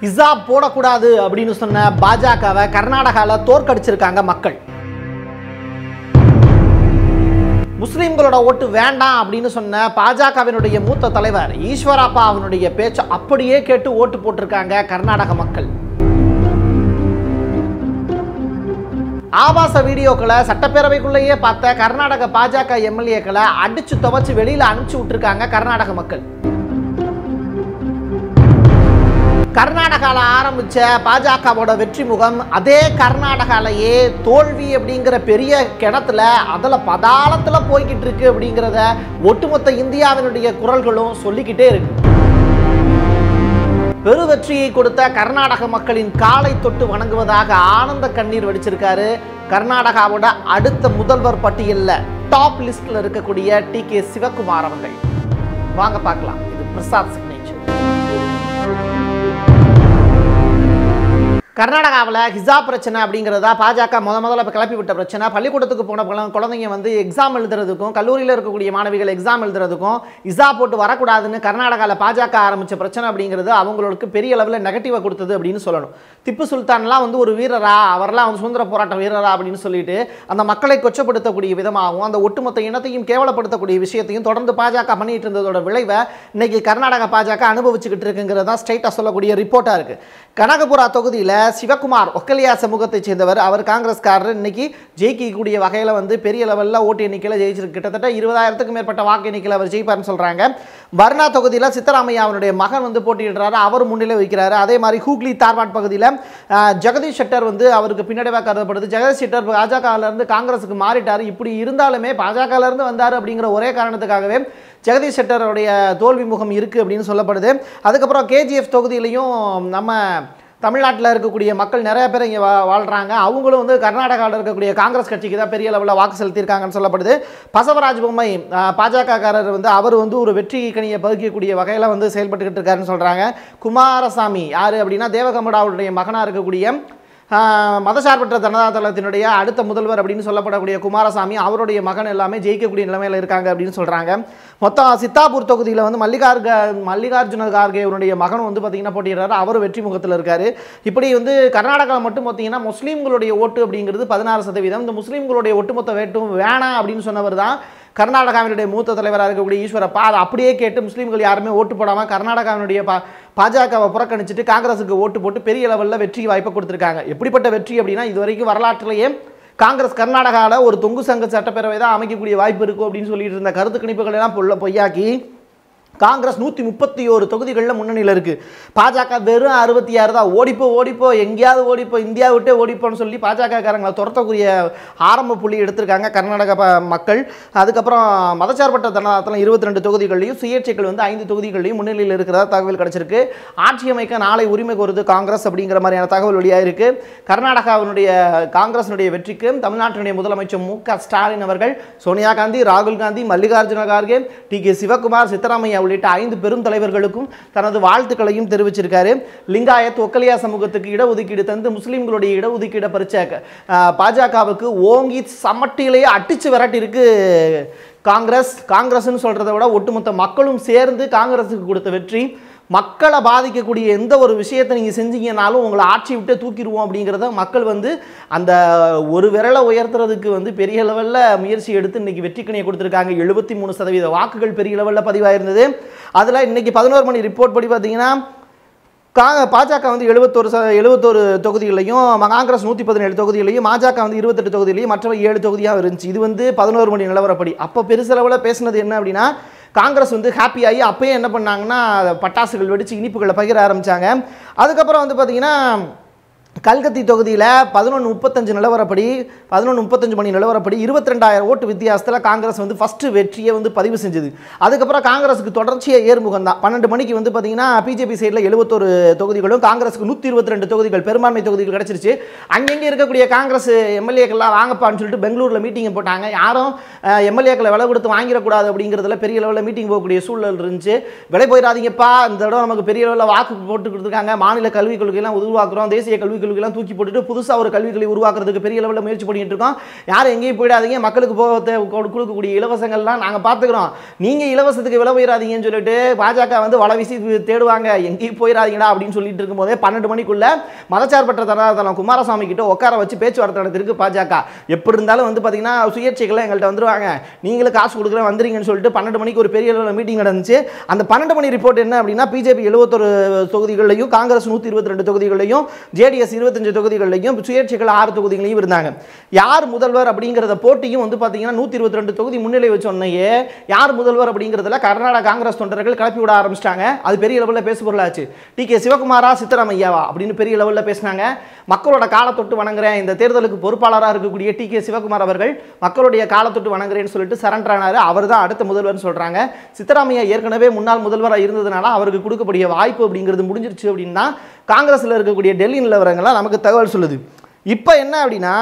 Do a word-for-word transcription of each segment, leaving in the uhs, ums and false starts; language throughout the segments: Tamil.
ஹிஜாப் போடக்கூடாது அப்படின்னு சொன்ன பாஜகவை கர்நாடகாவில் தோற்கடிச்சிருக்காங்க மக்கள். முஸ்லிம்களோட ஓட்டு வேண்டாம் அப்படின்னு சொன்ன பாஜகவினுடைய மூத்த தலைவர் ஈஸ்வரப்பா அவனுடைய பேச்சு அப்படியே கேட்டு ஓட்டு போட்டிருக்காங்க கர்நாடக மக்கள். ஆபாச வீடியோக்களை சட்டப்பேரவைக்குள்ளேயே பார்த்த கர்நாடக பாஜக எம்எல்ஏக்களை அடிச்சு துவச்சு வெளியில அனுப்பிச்சு விட்டுருக்காங்க கர்நாடக மக்கள். கர்நாடகாவில் ஆரம்பிச்ச பாஜகவோட வெற்றி முகம் அதே கர்நாடகாலேயே தோல்வி அப்படிங்கிற பெரிய கிணத்துல அதில் பதாளத்துல போய்கிட்டு இருக்கு அப்படிங்கிறத ஒட்டுமொத்த இந்தியாவினுடைய குரல்களும் சொல்லிக்கிட்டே இருக்கு. பெரு வெற்றியை கொடுத்த கர்நாடக மக்களின் காலை தொட்டு வணங்குவதாக ஆனந்த கண்ணீர் வடிச்சிருக்காரு கர்நாடகாவோட அடுத்த முதல்வர் பட்டியலில் டாப் லிஸ்ட்ல இருக்கக்கூடிய டி கே சிவகுமார் அவர்கள். வாங்க பார்க்கலாம். இது பிரசாத் சிக்னேச்சர். கர்நாடகாவில் ஹிஜாப் பிரச்சனை அப்படிங்கிறதா பாஜக முத முதல்ல இப்போ கிளப்பி விட்ட பிரச்சனை. பள்ளிக்கூடத்துக்கு போன குழந்தைங்க வந்து எக்ஸாம் எழுதுறதுக்கும் கல்லூரியில் இருக்கக்கூடிய மாணவிகள் எக்ஸாம் எழுதுறதுக்கும் ஹிஜாப் போட்டு வரக்கூடாதுன்னு கர்நாடகாவில் பாஜக ஆரம்பித்த பிரச்சனை அப்படிங்கிறது அவங்களுக்கு பெரிய அளவில் நெகட்டிவாக கொடுத்தது அப்படின்னு சொல்லணும். திப்பு சுல்தான்லாம் வந்து ஒரு வீரரா, அவரெல்லாம் வந்து சுதந்திர போராட்ட வீரரா அப்படின்னு சொல்லிட்டு அந்த மக்களை கொச்சப்படுத்தக்கூடிய விதமாகவும் அந்த ஒட்டுமொத்த இனத்தையும் கேவலப்படுத்தக்கூடிய விஷயத்தையும் தொடர்ந்து பாஜக பண்ணிட்டு இருந்ததோட விளைவை இன்னைக்கு கர்நாடக பாஜக அனுபவிச்சுக்கிட்டு இருக்குங்கிறது தான் ஸ்ட்ரைட்டாக சொல்லக்கூடிய ரிப்போர்ட்டாக இருக்குது. கனகபுரா தொகுதியில் சிவகுமார் ஒக்கலியா சமூகத்தை சேர்ந்தவர். அவர் காங்கிரஸ்காரர். இன்னைக்கு ஜெயிக்கக்கூடிய வகையில் வந்து பெரிய லெவலில் ஓட்டு எண்ணிக்கையில் ஜெயிச்சிருக்கு. கிட்டத்தட்ட இருபதாயிரத்துக்கும் மேற்பட்ட வாக்கு எண்ணிக்கையில் அவர் ஜெயிப்பார்னு சொல்கிறாங்க. வர்ணா தொகுதியில் சித்தராமையா அவனுடைய மகன் வந்து போட்டியிடுறாரு. அவர் முன்னிலை வைக்கிறாரு. அதே மாதிரி ஹூக்லி தார்வாட் பகுதியில் ஜெகதீஷ் ஷெட்டர் வந்து அவருக்கு பின்னடைவாக கருதப்படுது. ஜெகதீஷ் ஷெட்டர் பாஜகவிலிருந்து காங்கிரஸுக்கு மாறிட்டார். இப்படி இருந்தாலுமே பாஜகவிலிருந்து வந்தார் அப்படிங்கிற ஒரே காரணத்துக்காகவே ஜெகதீஷ் ஷெட்டருடைய தோல்வி முகம் இருக்குது அப்படின்னு சொல்லப்படுது. அதுக்கப்புறம் கேஜிஎஃப் தொகுதியிலையும் நம்ம தமிழ்நாட்டில் இருக்கக்கூடிய மக்கள் நிறைய பேர் இங்கே வா வாழ்கிறாங்க. அவங்களும் வந்து கர்நாடகாவில் இருக்கக்கூடிய காங்கிரஸ் கட்சிக்கு தான் பெரிய லெவலில் வாக்கு செலுத்தியிருக்காங்கன்னு சொல்லப்படுது. பசவராஜ் பொம்மை பாஜகக்காரர் வந்து அவர் வந்து ஒரு வெற்றி கனியை பகிக்கக்கூடிய வகையில் வந்து செயல்பட்டுக்கிட்டு இருக்காருன்னு சொல்கிறாங்க. குமாரசாமி யார் அப்படின்னா தேவகமடாவுடைய மகனாக இருக்கக்கூடிய மதசார்பற்ற ஜனதா தளத்தினுடைய அடுத்த முதல்வர் அப்படின்னு சொல்லப்படக்கூடிய குமாரசாமி அவருடைய மகன் எல்லாமே ஜெயிக்கக்கூடிய நிலைமையில் இருக்காங்க அப்படின்னு சொல்கிறாங்க. மொத்தம் சித்தாபூர் தொகுதியில் வந்து மல்லிகார்க மல்லிகார்ஜுன கார்கே அவருடைய மகன் வந்து பார்த்திங்கன்னா போட்டிடுறாரு. அவரும் வெற்றி முகத்தில் இருக்கார். இப்படி வந்து கர்நாடகாவில் மட்டும் பார்த்தீங்கன்னா முஸ்லீம்களுடைய ஓட்டு அப்படிங்கிறது பதினாறு சதவீதம். இந்த முஸ்லீம்களுடைய ஒட்டுமொத்த வேட்டும் வேணாம் அப்படின்னு சொன்னவர் தான் கர்நாடகாவினுடைய மூத்த தலைவராக இருக்கக்கூடிய ஈஸ்வரப்பா. அதை அப்படியே கேட்டு முஸ்லீம்கள் யாருமே ஓட்டு போடாமல் கர்நாடகாவினுடைய பா பாஜகவை புறக்கணிச்சிட்டு காங்கிரஸுக்கு ஓட்டு போட்டு பெரிய லெவலில் வெற்றி வாய்ப்பை கொடுத்துருக்காங்க. எப்படிப்பட்ட வெற்றி அப்படின்னா இது வரைக்கும் வரலாற்றிலேயே காங்கிரஸ் கர்நாடகாவில் ஒரு தொங்கு சங்க சட்டப்பேரவை தான் அமைக்கக்கூடிய வாய்ப்பு இருக்கும் அப்படின்னு சொல்லிட்டு இருந்த கருத்து கணிப்புகள் எல்லாம் பொல்ல பொய்யாக்கி காங்கிரஸ் நூற்றி முப்பத்தி ஒரு தொகுதிகளில் முன்னணியில் இருக்குது. பாஜக வெறும் அறுபத்தி ஆறு தான். ஓடிப்போ ஓடிப்போ எங்கேயாவது ஓடிப்போ இந்தியா விட்டே ஓடிப்போன்னு சொல்லி பாஜகக்காரங்களை துரத்தக்கூடிய ஆரம்ப புள்ளி எடுத்திருக்காங்க கர்நாடக மக்கள். அதுக்கப்புறம் மதச்சார்பற்ற ஜனதாதளம் இருபத்தி ரெண்டு தொகுதிகளையும் சுயேட்சைகள் வந்து ஐந்து தொகுதிகளையும் முன்னிலையில் இருக்கிறதா தகவல் கிடைச்சிருக்கு. ஆட்சி அமைக்க நாளை உரிமை கோருது காங்கிரஸ் அப்படிங்கிற மாதிரியான தகவல் வெளியாக இருக்குது. கர்நாடகாவினுடைய காங்கிரஸினுடைய வெற்றிக்கு தமிழ்நாட்டினுடைய முதலமைச்சர் மு க ஸ்டாலின் அவர்கள் சோனியா காந்தி, ராகுல் காந்தி, மல்லிகார்ஜுன கார்கே, டி கே சிவகுமார், சித்தராமையா உள்ளிட்ட ஐந்து பெரும் தலைவர்களுக்கும் தனது வாழ்த்துக்களையும் தெரிவிச்சிருக்காரு. லிங்காயத் ஒக்கலியா சமூகத்துக்கு இடஒதுக்கீடு தந்து முஸ்லீம்களுடைய இடஒதுக்கீடை பறிச்ச பாஜகவுக்கு ஓங்கி சமட்டிலேயே அடிச்சு விரட்டி இருக்கு காங்கிரஸ். காங்கிரஸ்னு சொல்றதை விட ஒட்டுமொத்த மக்களும் சேர்ந்து காங்கிரஸுக்கு கொடுத்த வெற்றி. மக்களை பாதிக்கக்கூடிய எந்த ஒரு விஷயத்தை நீங்கள் செஞ்சீங்கன்னாலும் உங்களை ஆட்சி விட்டு தூக்கிடுவோம் அப்படிங்கிறத மக்கள் வந்து அந்த ஒரு விரலை உயர்த்துறதுக்கு வந்து பெரிய லெவலில் முயற்சி எடுத்து இன்றைக்கி வெற்றிக்கணியை கொடுத்துருக்காங்க. எழுபத்தி மூணு சதவீத வாக்குகள் பெரிய லெவலில் பதிவாயிருந்தது. அதில் இன்றைக்கி பதினோரு மணி ரிப்போர்ட் படி பார்த்தீங்கன்னா காங்க பாஜக வந்து எழுபத்தொரு ச எழுபத்தொரு தொகுதிகளையும் காங்கிரஸ் நூற்றி பதினேழு தொகுதிகளையும் பாஜக வந்து இருபத்தெட்டு தொகுதியிலையும் மற்றவை ஏழு தொகுதியாக இருந்துச்சு. இது வந்து பதினோரு மணி நிலவரப்படி. அப்போ பெருசளவில் பேசுனது என்ன அப்படின்னா காங்கிரஸ் வந்து ஹாப்பி ஆகி அப்பயே என்ன பண்ணாங்கன்னா பட்டாசுகள் வெடித்து இனிப்புகளை பகிர ஆரம்பித்தாங்க. அதுக்கப்புறம் வந்து பார்த்திங்கன்னா கல்கத்தி தொகுதியில் பதினொன்று முப்பத்தஞ்சு நிலவரப்படி பதினொன்று முப்பத்தஞ்சு மணி நிலவரப்படி இருபத்தி ரெண்டாயிரம் ஓட்டு வித்தியாசத்தில் காங்கிரஸ் வந்து ஃபஸ்ட்டு வெற்றியை வந்து பதிவு செஞ்சது. அதுக்கப்புறம் காங்கிரஸுக்கு தொடர்ச்சியாக ஏறுமுகம் தான். பன்னெண்டு மணிக்கு வந்து பார்த்திங்கன்னா பிஜேபி சைடில் எழுபத்தொரு தொகுதிகளும் காங்கிரஸுக்கு நூற்றி இருபத்தி ரெண்டு தொகுதிகள் பெரும்பான்மை தொகுதிகள் கிடச்சிருச்சு. அங்கங்கே இருக்கக்கூடிய காங்கிரஸ் எம்எல்ஏக்கள்லாம் வாங்கப்பான்னு சொல்லிட்டு பெங்களூரில் மீட்டிங்கை போட்டாங்க. யாரும் எம்எல்ஏக்களை விலை கொடுத்து வாங்கிடக்கூடாது அப்படிங்கிறதுல பெரிய லெவலில் மீட்டிங் போகக்கூடிய சூழல் இருந்துச்சு. விலை போயிடாதீங்கப்பா, இந்த தடவை நமக்கு பெரிய லெவலில் வாக்கு போட்டு கொடுத்துருக்காங்க. மாநில கல்விக் கொள்கையெல்லாம் உருவாக்குறோம், தேசிய கல்விக் கல்விக்கெல்லாம் தூக்கி போட்டுட்டு புதுசாக ஒரு கல்விகளை உருவாக்குறதுக்கு பெரிய லெவலில் முயற்சி பண்ணிட்டு இருக்கோம். யாரும் எங்கேயும் போயிடாதீங்க, மக்களுக்கு போக கொடுக்கக்கூடிய இலவசங்கள்லாம் நாங்கள் பார்த்துக்கிறோம், நீங்கள் இலவசத்துக்கு விலை போயிடாதீங்கன்னு சொல்லிட்டு பாஜக வந்து வலை வீசி தேடுவாங்க, எங்கேயும் போயிடாதீங்கடா அப்படின்னு சொல்லிட்டு இருக்கும்போதே பன்னெண்டு மணிக்குள்ள மதச்சார்பற்ற தரதளம் குமாரசாமி கிட்ட உட்கார வச்சு பேச்சுவார்த்தை நடத்திருக்கு பாஜக. எப்படி இருந்தாலும் வந்து பார்த்தீங்கன்னா சுயேட்சைகள் எங்கள்கிட்ட வந்துருவாங்க, நீங்களும் காசு கொடுக்குறேன் வந்துறீங்கன்னு சொல்லிட்டு பன்னெண்டு மணிக்கு ஒரு பெரிய மீட்டிங் நடந்துச்சு. அந்த பன்னெண்டு மணி ரிப்போர்ட் என்ன அப்படின்னா, பிஜேபி எழுபத்தொரு தொகுதிகளையும், காங்கிரஸ் நூற்றி இருபத்தி ரெண்டு தொகுதிகளையும், ஜேடிஎஸ் இருபத்தஞ்சு தொகுதிகளையும், சுயேட்சைகள் ஆறு தொகுதிகளையும் இருந்தாங்க. யார் முதல்வர் அப்படிங்கிறத போட்டியும் வந்து பார்த்தீங்கன்னா நூற்றி இருபத்தி ரெண்டு தொகுதி முன்னிலை வச்சோன்னையே யார் முதல்வர் அப்படிங்கிறதுல கர்நாடக காங்கிரஸ் தொண்டர்கள் கிளப்பி விட ஆரம்பிச்சிட்டாங்க. அது பெரிய லெவலில் பேசுபொருளாச்சு. டி கே சிவகுமாரா சித்தராமையாவா அப்படின்னு பெரிய லெவலில் பேசினாங்க. மக்களோட காலத்தொட்டு வணங்குறேன், இந்த தேர்தலுக்கு பொறுப்பாளராக இருக்கக்கூடிய டி கே சிவகுமார் அவர்கள் மக்களுடைய காலத்தொட்டு வணங்குறேன்னு சொல்லிட்டு சரண்டர் ஆனாரு. அவர் தான் அடுத்த முதல்வர்னு சொல்றாங்க. சித்தராமையா ஏற்கனவே முன்னாள் முதல்வராக இருந்ததுனால அவருக்கு கொடுக்கக்கூடிய வாய்ப்பு அப்படிங்கிறது முடிஞ்சிருச்சு அப்படின்னா காங்கிரஸில் இருக்கக்கூடிய டெல்லி நிலவரங்கள்லாம் நமக்கு தகவல் சொல்லுது. இப்போ என்ன அப்படின்னா,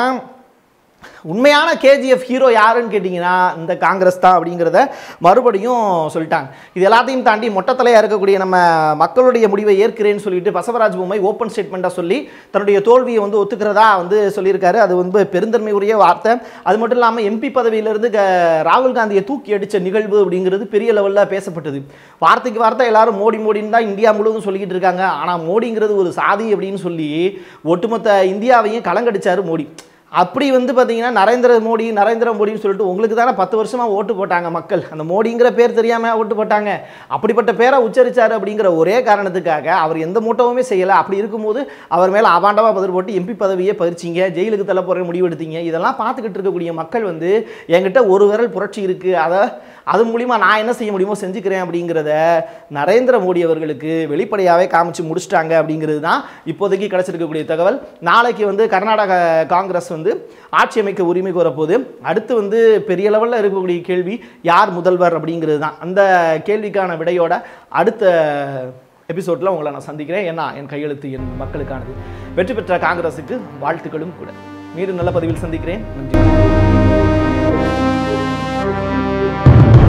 உண்மையான கேஜிஎஃப் ஹீரோ யாருன்னு கேட்டிங்கன்னா இந்த காங்கிரஸ் தான் அப்படிங்கிறத மறுபடியும் சொல்லிட்டாங்க. இது எல்லாத்தையும் தாண்டி மொட்டத்தலையாக இருக்கக்கூடிய நம்ம மக்களுடைய முடிவை ஏற்கிறேன்னு சொல்லிட்டு பசவராஜ் பொம்மை ஓப்பன் ஸ்டேட்மெண்ட்டாக சொல்லி தன்னுடைய தோல்வியை வந்து ஒத்துக்கிறதா வந்து சொல்லியிருக்காரு. அது வந்து பெருந்தன்மை உரிய வார்த்தை. அது மட்டும் இல்லாமல் எம்பி பதவியிலிருந்து ராகுல் காந்தியை தூக்கி அடித்த நிகழ்வு அப்படிங்கிறது பெரிய லெவலில் பேசப்பட்டது. வார்த்தைக்கு வார்த்தை எல்லாரும் மோடி மோடின்னு தான் இந்தியா முழுவதும் சொல்லிக்கிட்டு இருக்காங்க. ஆனால் மோடிங்கிறது ஒரு சாதி அப்படின்னு சொல்லி ஒட்டுமொத்த இந்தியாவையும் கலங்கடிச்சார் மோடி. அப்படி வந்து பார்த்தீங்கன்னா நரேந்திர மோடி நரேந்திர மோடின்னு சொல்லிட்டு உங்களுக்கு தானே பத்து வருஷமாக ஓட்டு போட்டாங்க மக்கள், அந்த மோடிங்கிற பேர் தெரியாமல் ஓட்டு போட்டாங்க. அப்படிப்பட்ட பேரை உச்சரித்தார் அப்படிங்கிற ஒரே காரணத்துக்காக அவர் எந்த மூட்டவுமே செய்யலை. அப்படி இருக்கும்போது அவர் மேலே அபாண்டமாக பதில் போட்டு எம்பி பதவியை பறிச்சிங்க, ஜெயிலுக்கு தள்ள போகிற முடிவெடுத்தீங்க. இதெல்லாம் பார்த்துக்கிட்டு இருக்கக்கூடிய மக்கள் வந்து என்கிட்ட ஒரு விரல் புரட்சி இருக்குது, அதை அது மூலிமா நான் என்ன செய்ய முடியுமோ செஞ்சுக்கிறேன் அப்படிங்கிறத நரேந்திர மோடி அவர்களுக்கு வெளிப்படையாகவே காமிச்சு முடிச்சிட்டாங்க அப்படிங்கிறது தான் இப்போதைக்கு கிடச்சிருக்கக்கூடிய தகவல். நாளைக்கு வந்து கர்நாடக காங்கிரஸ் வந்து ஆட்சி அமைக்க உரிமை கோரப்போது. அடுத்து வந்து பெரிய லெவலில் இருக்கக்கூடிய கேள்வி யார் முதல்வர் அப்படிங்கிறது தான். அந்த கேள்விக்கான விடையோட அடுத்த எபிசோடில் உங்களை நான் சந்திக்கிறேன். ஏன்னா என் கையெழுத்து என் மக்களுக்கானது. வெற்றி பெற்ற காங்கிரஸுக்கு வாழ்த்துக்களும் கூட. மீண்டும் நல்ல பதிவில் சந்திக்கிறேன். நன்றி.